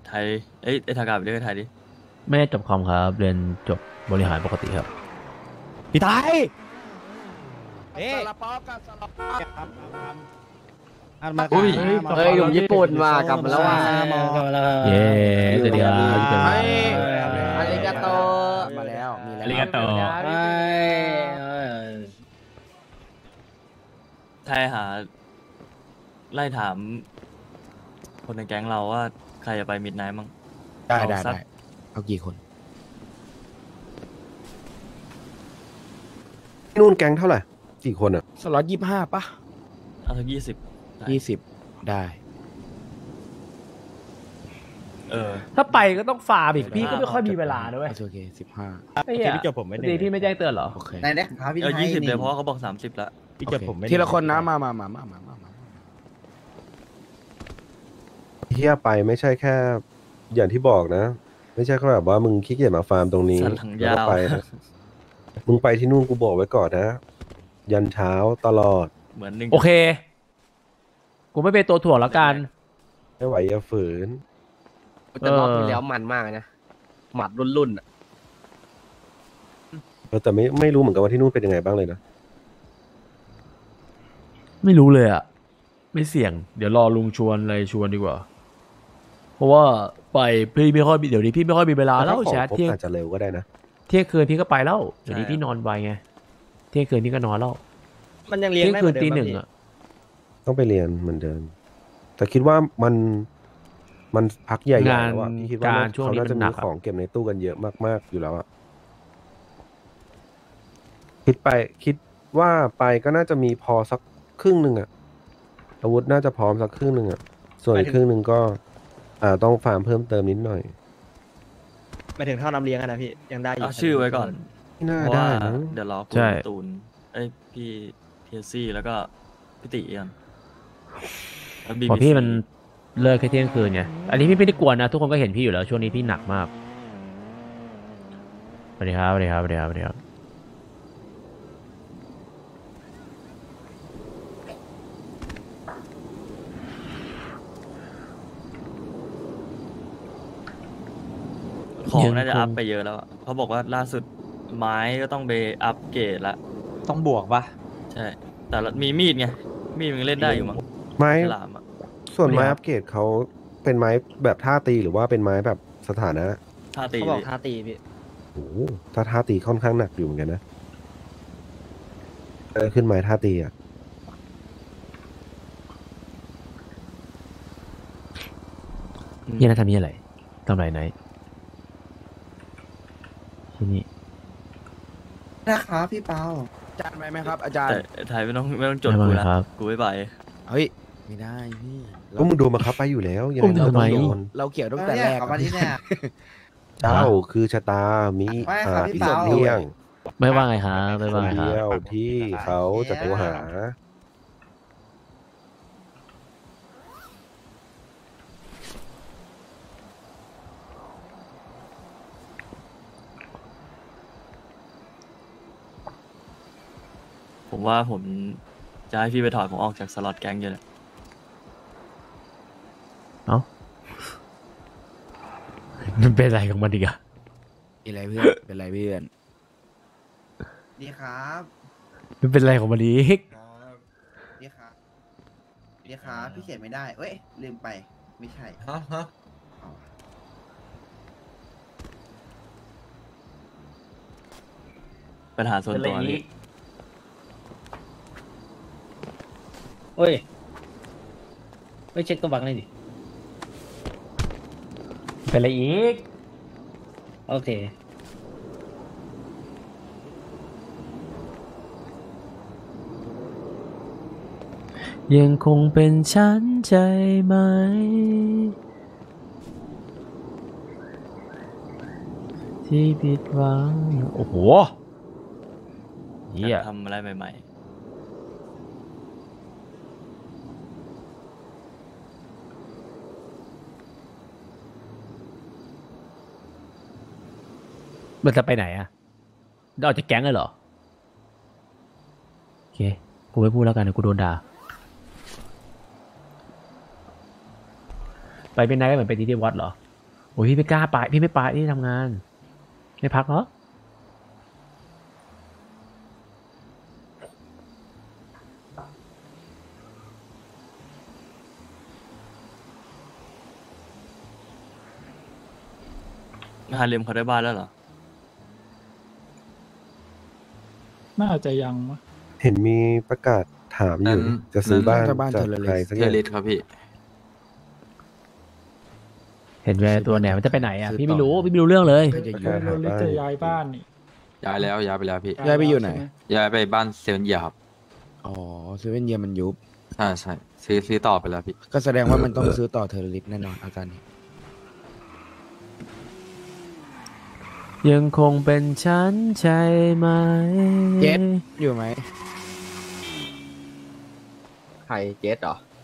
ไทยเอ้ยไอ้ทากาไปเรียกไทยดิไม่ได้จบคอมครับเรียนจบบริหารปกติครับพี่ไทยซาลาเปากับซาลาเปาครับอันมาอุ้ยเฮ้ยหนุ่มญี่ปุ่นมากลับมาแล้วว่ะเย้สวัสดีครับพี่เต๋ออาริกาโตมาแล้วมีแล้วอาริกาโตไทยหาไล่ถาม คนในแก๊งเราว่าใครจะไปมิดไนท์มั้งได้เอาสักเอากี่คนที่นู่นแก๊งเท่าไหร่กี่คนอ่ะสล็อต25ป่ะเอาสัก20 20ได้ถ้าไปก็ต้องฟาร์มอีกพี่ก็ไม่ค่อยมีเวลาด้วยโอเค15 ไอ้เหี้ยดีพี่ไม่แจ้งเตือนเหรอโอเคไหนเนี่ยครับพี่ไทย 20เลยเพราะว่าเขาบอก30แล้วพี่จะผมทีละคนนะมาเฮียไปไม่ใช่แค่อย่างที่บอกนะ ไม่ใช่แค่แบบว่ามึงขี้เกียจมาฟาร์มตรงนี้สันหลังแล้วยาก็วไปนะมึงไปที่นู่นกูบอกไว้ก่อนนะ ยันเช้าตลอดเหมือนหนึ่งโอเค กูไม่เป็นตัวถ่วงแล้วกันไม่ไหวอย่าฝืนแต่รอบที่แล้วมันมากนะหมัดรุ่นๆอ่ะแต่ไม่รู้เหมือนกันว่าที่นู่นเป็นยังไงบ้างเลยนะไม่รู้เลยอ่ะ ไม่เสี่ยง เดี๋ยวรอลุงชวนอะไรชวนดีกว่า เพราะว่าไปพี่ไม่ค่อยมีเดี๋ยวนี้พี่ไม่ค่อยมีเวลาถ้าแล้วของแชทครบเที่ยงอาจจะเร็วก็ได้นะเที่ยงคืนพี่ก็ไปแล้วเดี๋ยวนี้พี่นอนไวไงเที่ยงคืนพี่ก็นอนแล้วมันยังเลี้ยงเที่ยงได้คืเหมือนเดินตีมหนึ่งอ่ะต้องไปเรียนเหมือนเดิม แต่คิดว่ามันพักใหญ่ๆแล้วอะพี่คิดว่าการช่วงเขานี้น่ามัจะนหมีนักอะของเก็บในตู้กันเยอะมากๆอยู่แล้วอะคิดว่าไปก็น่าจะมีพอสักครึ่งหนึ่งอะอาวุธน่าจะพร้อมสักครึ่งหนึ่งอะส่วนอีกครึ่งหนึ่งก็ต้องฟาร์มเพิ่มเติมนิดหน่อยหมายถึงเท่าน้ำเลี้ยงอะนะพี่ยังได้อยู่เอาชื่อไว้ก่อนไม่น่าเพราะได้ว่ามั้งเดี๋ยวรอคุใช่ณตูนพี่เทซี่แล้วก็พี่ติกันแล้วพอ BBC พี่มันเลิกแค่เที่ยงคืนไงอันนี้พี่ไม่ได้กลัวนะ ทุกคนก็เห็นพี่อยู่แล้วช่วงนี้พี่หนักมากสวัสดีครับสวัสดีครับสวัสดีครับสวัสดีครับของน่าจะอัพไปเยอะแล้วอะเขาบอกว่าล่าสุดไม้ก็ต้องไปอัพเกรดละต้องบวกปะใช่ แต่ละมีมีดไง มีดมันเล่นได้อยู่มั้งไม้ฉลามอะส่วนไม้อัปเกรดเขาเป็นไม้แบบท่าตีหรือว่าเป็นไม้แบบสถานะท่าตีเขาบอกท่าตีพี่โอ้โหถ้าท่าตีค่อนข้างหนักอยู่เหมือนกันนะขึ้นไม้ท่าตีอ่ะเฮียน่าทำเฮียอะไรทำไรไหนที่นี่นะครับพี่เปาอาจารย์ไปไหมครับ อาจารย์แต่ไทยไม่ต้องจดไม่กูเป็นไรละครับกูไม่ไปเฮ้ยไม่ได้พี่ก็มึงโดนบังคับไปอยู่แล้วยังอุ้ไงมเราทำไมต้องโดนเราเกี่ยวตั้งแต่แรกเอามาที่เนี่ยเจ้าคือชะตามีไม่ครับพี่พิเปาเศษเที่ยงไม่ว่าไงครับไม่คว่าน ไงคเดียรับวที่เขาจะโทรหาผมว่าผมจะให้พี่ไปถอดผมออกจากสล็อตแก๊งอยู่แหละเอ้ามันเป็นอะไรของมันดีกอะเป็นไรเพื่อน เป็นไรเพื่อนดีครับมันเป็นอะไรของมันอีกครับดีครับดีครับพี่เขียนไม่ได้เอ้ยลืมไปไม่ใช่ปัญหาส่วนตัวนี่เฮ้ยไม่เช็คตัวบังเลยดิเป็นอะไรอีกโอเคยังคงเป็นฉันใจไหมที่ผิดหวังโอ้โหเฮีอย ยากทำอะไรใหม่มันจะไปไหนอะจะออกจากแก๊งเลยเหรอ โอเค กูไม่พูดแล้วกันเดี๋ยวกูโดนด่า ไปเป็นนายก็เหมือนไปที่วัดเหรอโอ้ยพี่ไม่กล้าไปพี่ไม่ไปที่ทำงาน ไม่พักเหรอฮาเลมเขาได้บ้านแล้วเหรอน่าจะยังมั้งเห็นมีประกาศถามอยู่จะซื้อบ้านจะบ้านจากเทอร์เลสใครสักอย่างเห็นแววตัวเนี่ยมันจะไปไหนอ่ะพี่ไม่รู้พี่ไม่รู้เรื่องเลยไม่จะอยู่ประกาศหาลิบ้านจะย้ายบ้านนี่ย้ายแล้วย้ายไปแล้วพี่ย้ายไปอยู่ไหนใช่มย้ายไปบ้านเซเว่นเยียครับอ๋อเซเว่นเยียมันยุบใช่ใช่ซื้อต่อไปแล้วพี่ก็แสดงว่ามันต้องซื้อต่อเทอร์ลิสแน่นอนอาการนี้ยังคงเป็นฉันใช่ไหมเจ็ดอยู่ไหมใครเจสเหรอ